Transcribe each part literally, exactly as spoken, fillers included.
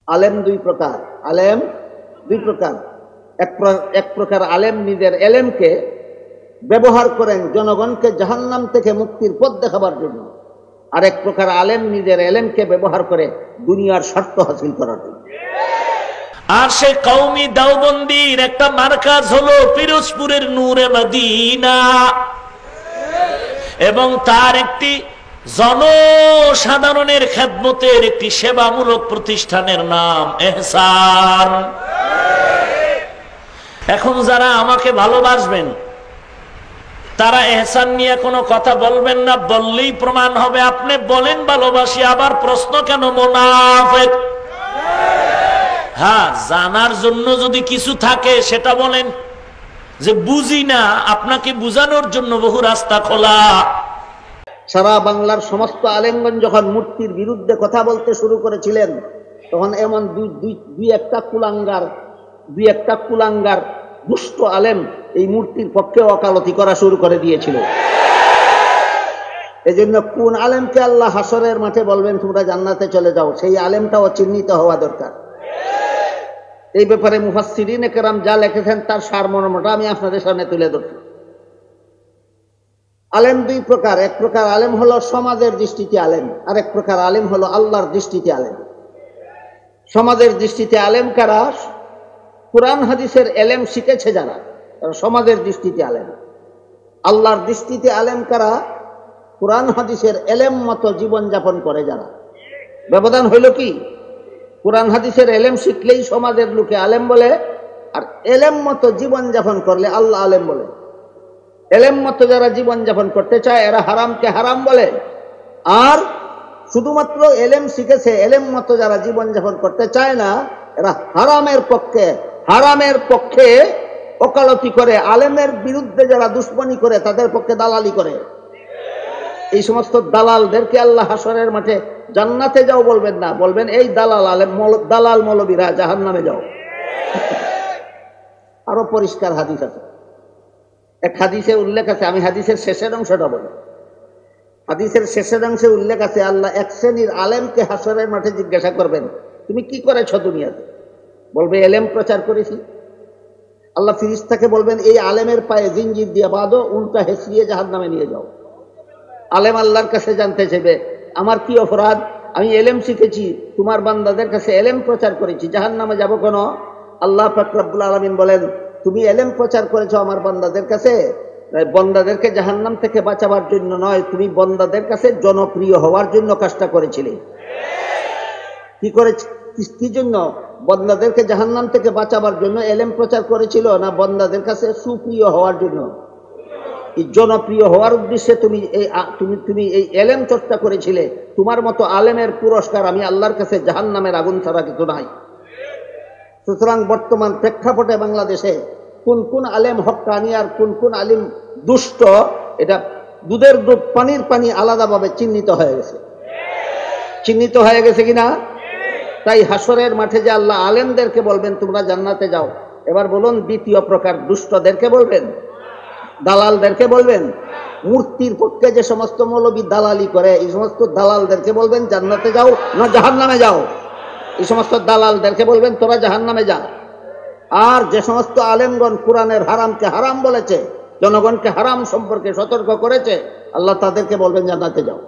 আলেম দুই প্রকার, আলেম দুই প্রকার। এক প্রকার আলেম নিজের এলেমকে ব্যবহার করেন জনগণকে জাহান্নাম থেকে মুক্তির পথ দেখাবার জন্য, আর এক প্রকার আলেম নিজের এলেমকে ব্যবহার করে দুনিয়ার স্বার্থ হাসিল করার জন্য। আর সেই কওমি দেওবন্দির একটা মার্কাজ হলো পিরোজপুরের নূরে মদিনা, এবং তার একটি জনসাধারণের খেদমতের একটি সেবামূলক প্রতিষ্ঠানের নাম এহসান। এখন যারা আমাকে ভালোবাসবেন তারা এহসান নিয়ে কোনো কথা বলবেন না, বললেই প্রমাণ হবে আপনি বলেন ভালোবাসি, আবার প্রশ্ন কেন মুনাফিক? হ্যাঁ, জানার জন্য যদি কিছু থাকে সেটা বলেন, যে বুঝি না আপনাকে বুঝানোর জন্য বহু রাস্তা খোলা। সারা বাংলার সমস্ত আলেমগণ যখন মূর্তির বিরুদ্ধে কথা বলতে শুরু করেছিলেন, তখন এমন দুই দুই দুই একটা কুলাঙ্গার দুই একটা কুলাঙ্গার দুষ্ট আলেম এই মূর্তির পক্ষে ওকালতি করা শুরু করে দিয়েছিল। এই জন্য কোন আলেমকে আল্লাহ হাসরের মাঠে বলবেন তোমরা জান্নাতে চলে যাও, সেই আলেমটাও চিহ্নিত হওয়া দরকার। এই ব্যাপারে মুফাসসিরিনে কেরাম যা লিখেছেন তার সারমর্মটা আমি আপনাদের সামনে তুলে ধরছি। আলেম দুই প্রকার, এক প্রকার আলেম হলো সমাজের দৃষ্টিতে আলেম, আর এক প্রকার আলেম হলো আল্লাহর দৃষ্টিতে আলেম। সমাজের দৃষ্টিতে আলেম কারা? কুরআন হাদিসের এলেম শিখেছে যারা, তারা সমাজের দৃষ্টিতে আলেম। আল্লাহর দৃষ্টিতে আলেম কারা? কুরআন হাদিসের এলেম মতো জীবন যাপন করে যারা। ব্যবধান হইল কি? কুরআন হাদিসের এলেম শিখলেই সমাজের লোকে আলেম বলে, আর এলেম মতো জীবন যাপন করলে আল্লাহ আলেম বলে। এলেম মতো যারা জীবন যাপন করতে চায় এরা হারামকে হারাম বলে, আর শুধুমাত্র এলেম শিখেছে এলেম মতো যারা জীবন যাপন করতে চায় না এরা হারামের পক্ষে হারামের পক্ষে ওকালতি করে, আলেমের বিরুদ্ধে যারা দুশ্মনী করে তাদের পক্ষে দালালি করে। এই সমস্ত দালালদেরকে আল্লাহ হাসরের মাঠে জান্নাতে যাও বলবেন না, বলবেন এই দালাল আলেম দালাল মৌলবীরা জাহান্নামে যাও। আরো পরিষ্কার হাদিস আছে, এক হাদিসে উল্লেখ আছে, আমি হাদিসের শেষের অংশটা বলি। হাদিসের শেষের অংশে উল্লেখ আছে আল্লাহ এক শ্রেণীর আলেমকে হাসরের মাঠে জিজ্ঞাসা করবেন তুমি কি করেছ দুনিয়াতে? বলবে এলেম প্রচার করেছি। আল্লাহ ফিরিস্তাকে বলবেন এই আলেমের পায়ে জিনজির দিয়ে বাঁধো, উল্টা হেসিয়ে জাহান্নামে নিয়ে যাও। আলেম আল্লাহর কাছে জানতে চাইবে আমার কি অপরাধ? আমি এলেম শিখেছি, তোমার বান্দাদের কাছে এলেম প্রচার করেছি, জাহান্নামে যাব কেন? আল্লাহ পাক রব্বুল আলামিন বলেন তুমি এলেম প্রচার করেছো আমার বান্দাদের কাছে, বান্দাদেরকে জাহান্নাম থেকে বাঁচাবার জন্য নয়, তুমি বান্দাদের কাছে জনপ্রিয় হওয়ার জন্য কাজটা করেছিলে। কি করে, কি জন্য? বান্দাদেরকে জাহান্নাম থেকে বাঁচাবার জন্য এলেম প্রচার করেছিল, না বান্দাদের কাছে সুপ্রিয় হওয়ার জন্য? এই জনপ্রিয় হওয়ার উদ্দেশ্যে তুমি এই তুমি তুমি এই এলেম চর্চা করেছিলে। তোমার মতো আলেমের পুরস্কার আমি আল্লাহর কাছে জাহান্নামের আগুন ছাড়া কিছু নাই। সুতরাং বর্তমান প্রেক্ষাপটে বাংলাদেশে কোন কোন আলেম হক্কানি আর কোন কোন আলেম দুষ্ট, এটা দুধের দুধ পানির পানি আলাদাভাবে চিহ্নিত হয়ে গেছে। চিহ্নিত হয়ে গেছে কিনা? তাই হাসরের মাঠে যে আল্লাহ আলেমদেরকে বলবেন তোমরা জান্নাতে যাও, এবার বলুন দ্বিতীয় প্রকার দুষ্টদেরকে বলবেন, দালালদেরকে বলবেন। মূর্তির পক্ষে যে সমস্ত মৌলবী দালালি করে এই সমস্ত দালালদেরকে বলবেন জান্নাতে যাও না জাহান্নামে যাও। এই সমস্ত দালালদেরকে বলবেন তোরা জাহান্নামে যা। আর যে সমস্ত আলেমগণ কুরআনের হারামকে হারাম বলেছে, জনগণকে হারাম সম্পর্কে সতর্ক করেছে, আল্লাহ তাদেরকে বলবেন জান্নাতে যাও।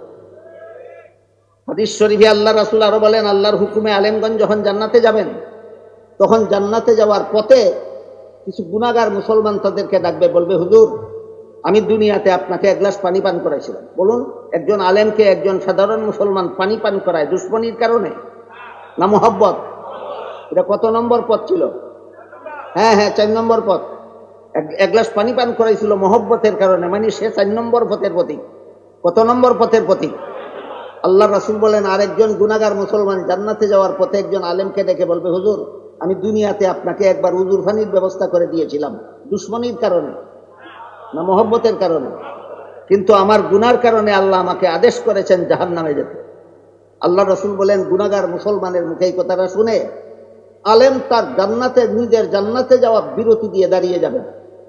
হাদিস শরীফে আল্লাহ রাসূল আরো বলেন আল্লাহর হুকুমে আলেমগণ যখন জান্নাতে যাবেন তখন জান্নাতে যাওয়ার পথে কিছু গুনাহগার মুসলমান তাদেরকে ডাকবে, বলবে হুজুর আমি দুনিয়াতে আপনাকে এক গ্লাস পানি পান করাইছিলাম। বলুন একজন আলেমকে একজন সাধারণ মুসলমান পানি পান করায় দুশ্মনীর কারণে না মোহব্বত? এটা কত নম্বর পথ ছিল? হ্যাঁ হ্যাঁ চার নম্বর পথ। এক গ্লাস পানি পান করাইছিল মোহব্বতের কারণে, মানে সে চার নম্বর পথের প্রতীক। কত নম্বর পথের প্রতীক? আল্লাহ রাসূল বলেন আরেকজন গুনাহগার মুসলমান জান্নাতে যাওয়ার পথে একজন আলেমকে ডেকে বলবে হুজুর আমি দুনিয়াতে আপনাকে একবার উজুর পানির ব্যবস্থা করে দিয়েছিলাম, দুশ্মনীর কারণে না মোহব্বতের কারণে, কিন্তু আমার গুনার কারণে আল্লাহ আমাকে আদেশ করেছেন জাহান্নামে যেতে। আল্লাহ রাসূল বলেন গুনাহগার মুসলমানের মুখে এই কথাটা শুনে আলেম তার জান্নাতে নিজের জান্নাতে যাওয়া বিরতি দিয়ে দাঁড়িয়ে যাবেন।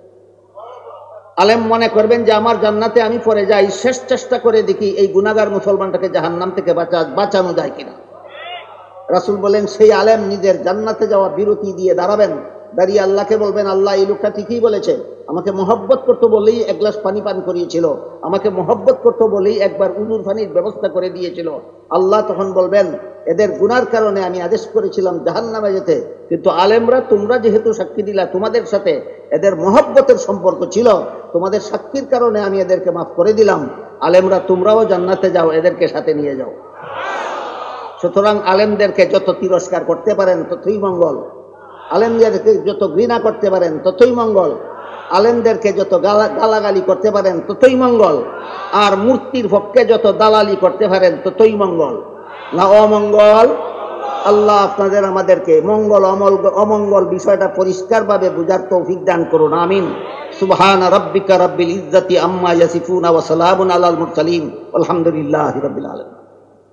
আলেম মনে করবেন যে আমার জান্নাতে আমি পরে যাই, শেষ চেষ্টা করে দেখি এই গুনাহগার মুসলমানটাকে জাহান্নাম থেকে বাঁচা বাঁচানো যায় কিনা। রাসূল বলেন সেই আলেম নিজের জান্নাতে যাওয়া বিরতি দিয়ে দাঁড়াবেন, দাঁড়িয়ে আল্লাহকে বলবেন, আল্লাহ এই লোকটা ঠিকই বলেছে, আমাকে মহব্বত করতে বলেই এক গ্লাস পানি পান করিয়েছিল, আমাকে মহব্বত করতে বলেই একবার উজুর পানির ব্যবস্থা করে দিয়েছিল। আল্লাহ তখন বলবেন, এদের গুনার কারণে আমি আদেশ করেছিলাম জাহান্নামে যেতে, কিন্তু আলেমরা তোমরা যেহেতু সাক্ষী দিলা তোমাদের সাথে এদের মহব্বতের সম্পর্ক ছিল, তোমাদের সাক্ষীর কারণে আমি এদেরকে মাফ করে দিলাম। আলেমরা তোমরাও জান্নাতে যাও, এদেরকে সাথে নিয়ে যাও। সুতরাং আলেমদেরকে যত তিরস্কার করতে পারেন ততই মঙ্গল, আলেমদেরকে যত ঘৃণা করতে পারেন ততই মঙ্গল, আলেমদেরকে যত গালা গালাগালি করতে পারেন ততই মঙ্গল, আর মূর্তির পক্ষে যত দালালি করতে পারেন ততই মঙ্গল না অমঙ্গল। আল্লাহ আপনাদের আমাদেরকে মঙ্গল অমল অমঙ্গল বিষয়টা পরিষ্কারভাবে বুঝার তৌফিক দান করুন, আমিন। সুবহানা রাব্বিকা রাব্বিল ইজ্জাতি আম্মা ইয়াসিফুন ওয়া সালামুন আলাল মুরসালিন আলহামদুলিল্লাহি রাব্বিল আলামিন।